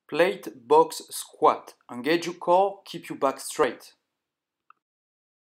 Plate Box Squat. Engage your core, keep your back straight.